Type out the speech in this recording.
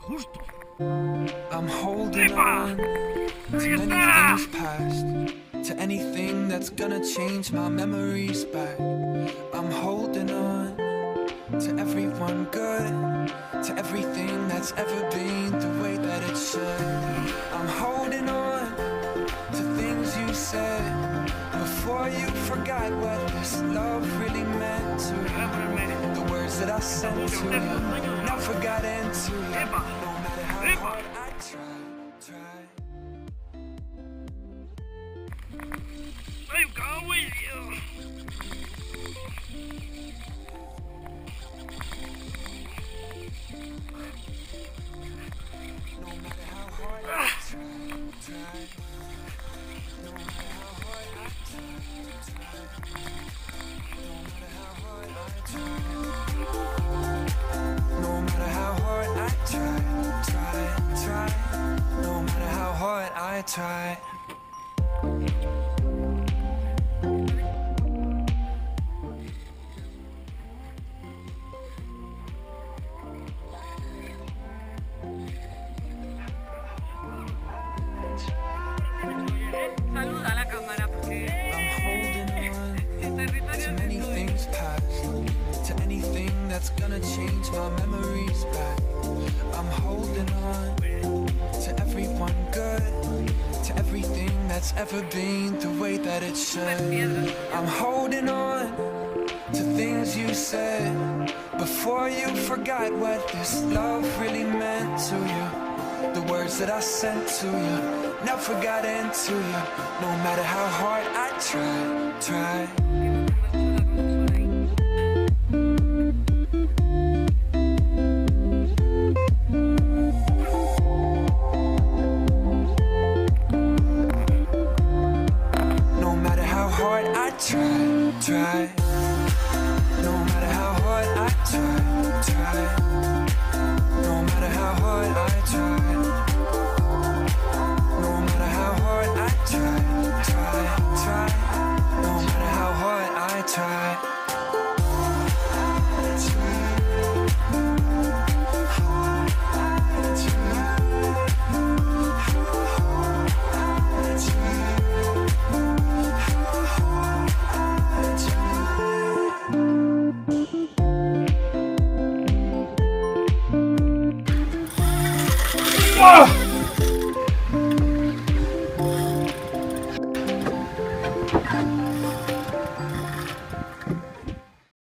justo. I'm holding on to many things past, to anything that's gonna change my memories back. I'm holding on to everyone good, to everything that's ever been the way that it should. I'm holding on to things you said before you forgot what this love really meant to you. The words that I sent to you never got into you. No matter how hard I try. Ay, cago en Dios. No matter how hard I try. No matter how hard I try. No matter how hard I try. No matter how hard I try. No matter how hard I try. Saluda a la cámara porque I'm holding on el territorio to es many tuyo. things past, to anything that's gonna change my memories back. I'm holding on to everyone good, to everything that's ever been the way that it should. I'm holding on to things you said before you forgot what this love really meant to you. The words that I sent to you never got into you. No matter how hard I try. No matter how hard I try. No matter how hard I try. No matter how hard I try. No matter how hard I try. No matter how hard I try.